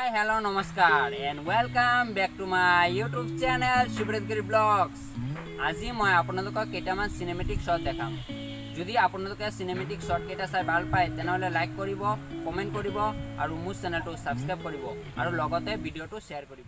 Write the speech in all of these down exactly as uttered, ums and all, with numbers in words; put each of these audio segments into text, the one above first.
hello, namaskar and welcome back to my YouTube channel SUBIR ADHIKARI vlogs. আজি মই আপোনালোকক কেইটামান সিনেমেটিক শট দেখাম। যদি আপোনালোকে সিনেমেটিক শট কেইটা চাই ভাল পায় তেনহলে লাইক কৰিব, কমেন্ট কৰিব আৰু মোৰ চেনেলটো সাবস্ক্ৰাইব কৰিব আৰু লগতে ভিডিওটো শেয়াৰ কৰিব।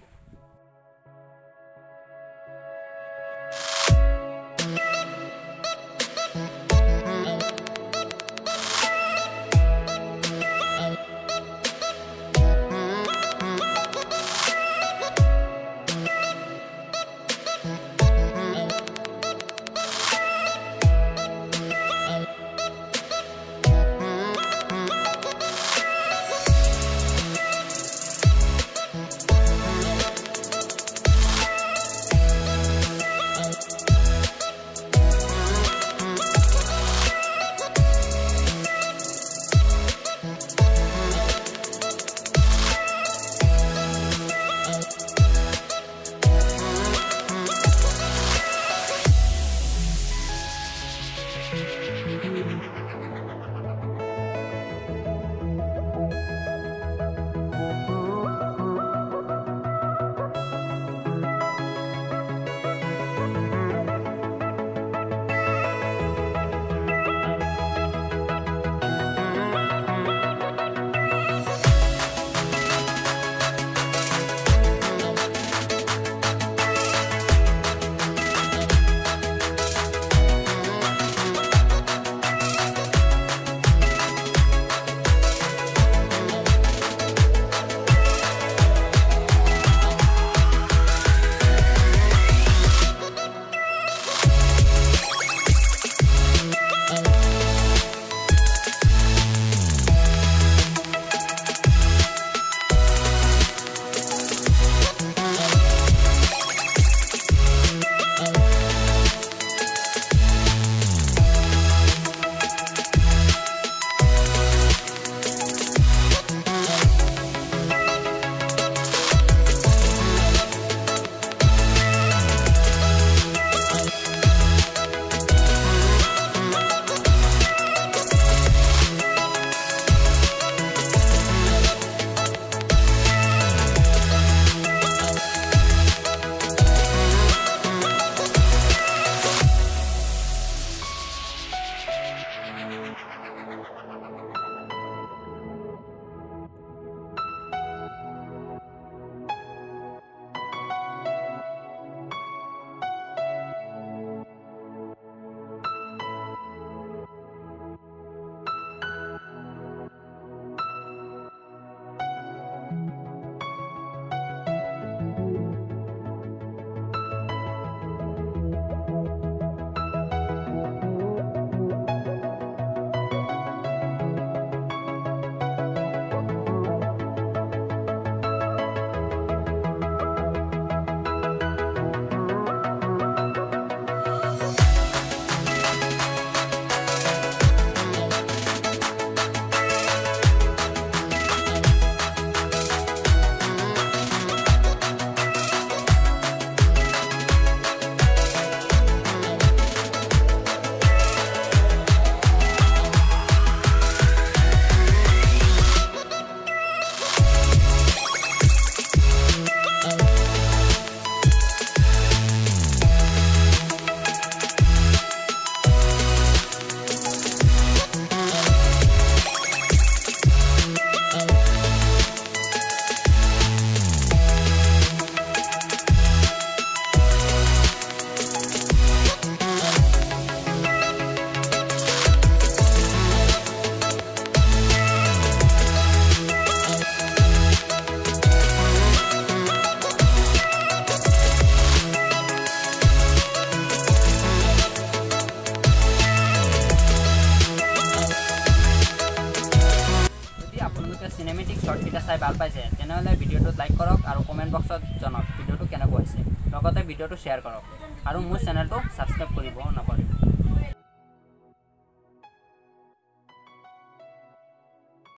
সিনেমেটিক শট কেইটা চাই ভাল পাইছে তেনহলে ভিডিওটো লাইক কৰক আৰু কমেন্ট বক্সত জনাওক ভিডিওটো কেনেকুৱা হৈছে লগতে ভিডিওটো শেয়াৰ কৰক আৰু মোৰ চেনেলটো সাবস্ক্ৰাইব কৰিব নকৰিব।